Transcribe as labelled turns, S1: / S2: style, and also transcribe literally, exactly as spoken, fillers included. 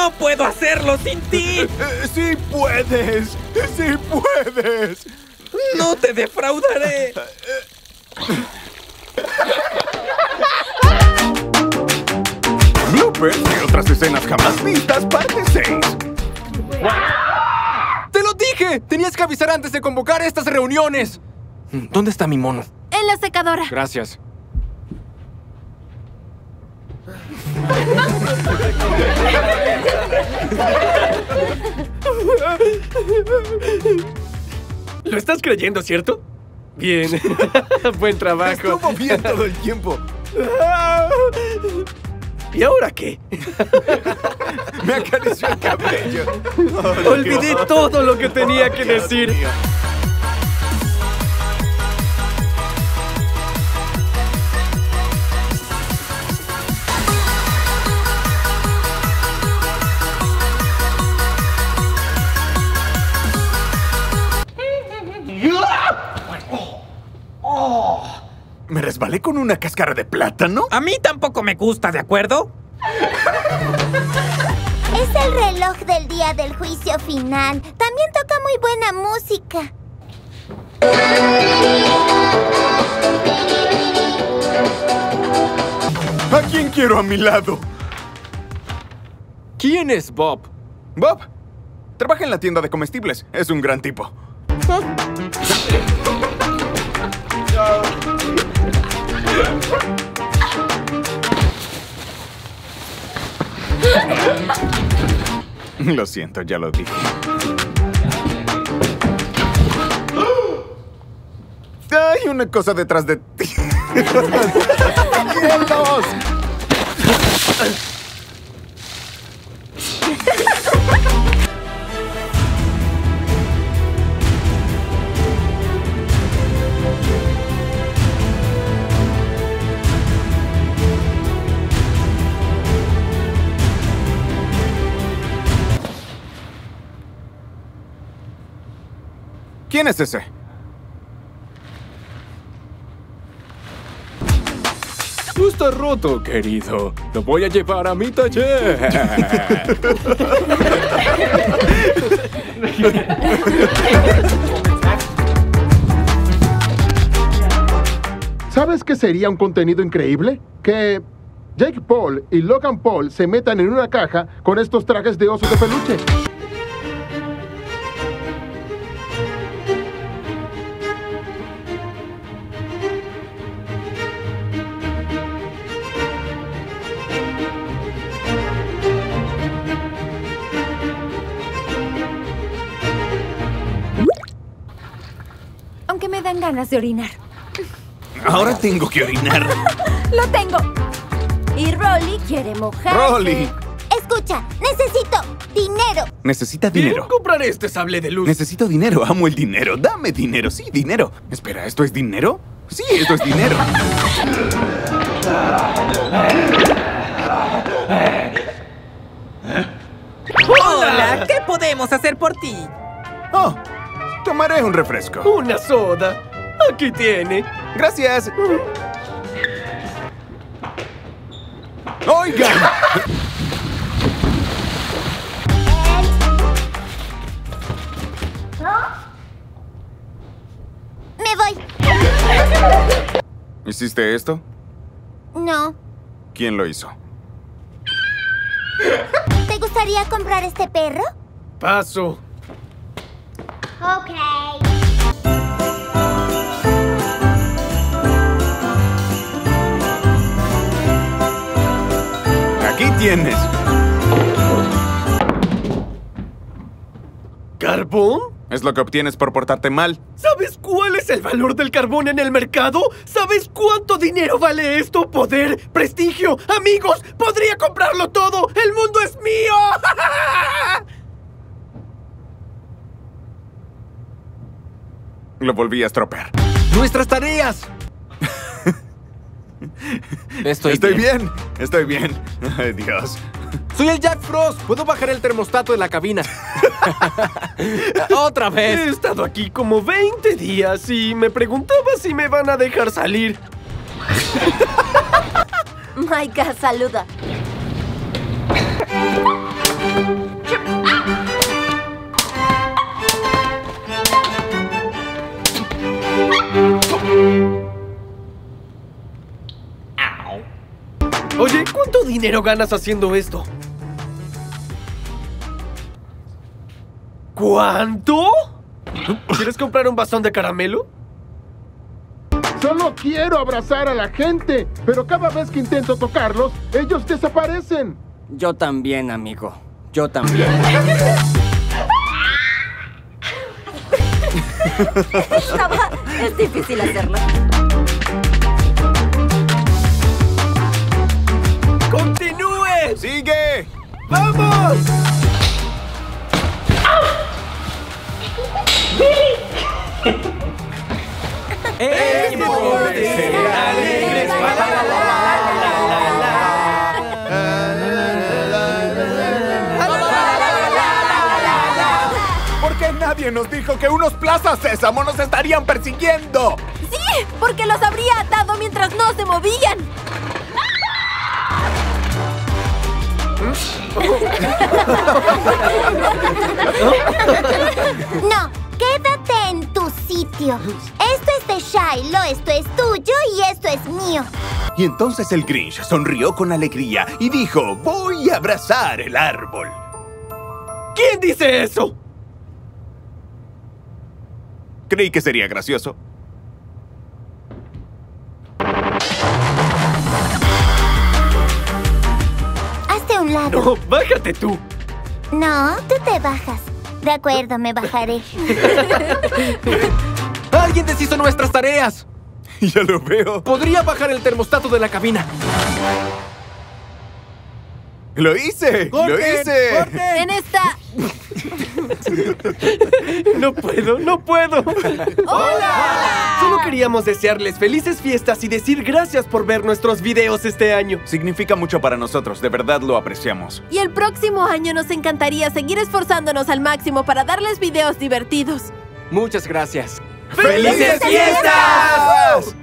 S1: ¡No puedo hacerlo sin ti!
S2: Eh, ¡Sí puedes! ¡Sí puedes!
S1: ¡No te defraudaré!
S2: Bloopers y otras escenas jamás vistas, parte seis.
S3: ¡Te lo dije! Tenías que avisar antes de convocar estas reuniones. ¿Dónde está mi mono?
S4: En la secadora.
S3: Gracias.
S5: ¿Lo estás creyendo, cierto? Bien. Buen trabajo.
S2: Estuvo bien todo el tiempo.
S5: ¿Y ahora qué?
S2: Me acarició el cabello.
S5: Oh, olvidé todo lo que tenía que decir.
S2: ¿Me resbalé con una cáscara de plátano?
S1: A mí tampoco me gusta, ¿de acuerdo?
S6: Es el reloj del día del juicio final. También toca muy buena música.
S2: ¿A quién quiero a mi lado?
S3: ¿Quién es Bob?
S2: Bob. Trabaja en la tienda de comestibles. Es un gran tipo. Lo siento, ya lo dije. Hay una cosa detrás de ti. ¡Cielos! ¿Quién es ese?
S3: Tú estás roto, querido. Lo voy a llevar a mi taller.
S7: ¿Sabes qué sería un contenido increíble? Que Jake Paul y Logan Paul se metan en una caja con estos trajes de oso de peluche.
S4: Aunque me dan ganas de orinar.
S2: Ahora tengo que orinar.
S4: ¡Lo tengo! Y Rolly quiere mojarse.
S2: Rolly.
S6: Escucha, necesito dinero.
S2: Necesita
S5: Bien,
S2: dinero.
S5: compraré este sable de luz.
S2: Necesito dinero. Amo el dinero. Dame dinero. Sí, dinero. Espera, ¿esto es dinero? Sí, esto es dinero.
S1: ¡Hola! ¿Qué podemos hacer por ti?
S2: Oh, tomaré un refresco.
S5: Una soda. Aquí tiene.
S2: Gracias. ¡Oigan!
S6: Me voy.
S2: ¿Hiciste esto?
S6: No.
S2: ¿Quién lo hizo?
S6: ¿Te gustaría comprar este perro?
S5: Paso.
S6: Ok.
S2: Aquí tienes.
S5: ¿Carbón?
S2: Es lo que obtienes por portarte mal.
S5: ¿Sabes cuál es el valor del carbón en el mercado? ¿Sabes cuánto dinero vale esto? ¿Poder? ¿Prestigio? ¿Amigos? ¡Podría comprarlo todo! ¡El mundo es mío!
S2: Lo volví a estropear.
S3: ¡Nuestras tareas! Estoy,
S2: Estoy
S3: bien.
S2: bien. Estoy bien. Ay, Dios.
S3: Soy el Jack Frost. Puedo bajar el termostato de la cabina. Otra
S5: He
S3: vez.
S5: estado aquí como veinte días y me preguntaba si me van a dejar salir.
S4: Maika, saluda.
S5: dinero ganas haciendo esto? ¿Cuánto? ¿Quieres comprar un bastón de caramelo?
S7: Solo quiero abrazar a la gente, pero cada vez que intento tocarlos, ellos desaparecen.
S8: Yo también, amigo. Yo también.
S4: Estaba... Es difícil hacerlo.
S5: ¡Continúe!
S2: ¡Sigue!
S5: ¡Vamos!
S1: ¡Es tiempo de ser alegres!
S2: ¿Por qué nadie nos dijo que unos Plaza Sésamo nos estarían persiguiendo?
S4: ¡Sí! Porque los habría atado mientras no se movían.
S6: No, quédate en tu sitio. Esto es de Shiloh, esto es tuyo y esto es mío.
S2: Y entonces el Grinch sonrió con alegría y dijo, voy a abrazar el árbol.
S5: ¿Quién dice eso?
S2: Creí que sería gracioso.
S6: Hazte a un lado.
S5: No, bájate tú.
S6: No, tú te bajas. De acuerdo, me bajaré.
S3: ¡Alguien deshizo nuestras tareas!
S2: Ya lo veo.
S3: Podría bajar el termostato de la cabina.
S2: ¡Lo hice! ¡Lo hice!
S4: En esta...
S5: No puedo, no puedo.
S4: ¡Hola!
S5: Solo queríamos desearles felices fiestas y decir gracias por ver nuestros videos este año.
S2: Significa mucho para nosotros, de verdad lo apreciamos.
S4: Y el próximo año nos encantaría seguir esforzándonos al máximo para darles videos divertidos.
S3: Muchas gracias.
S5: ¡Felices fiestas!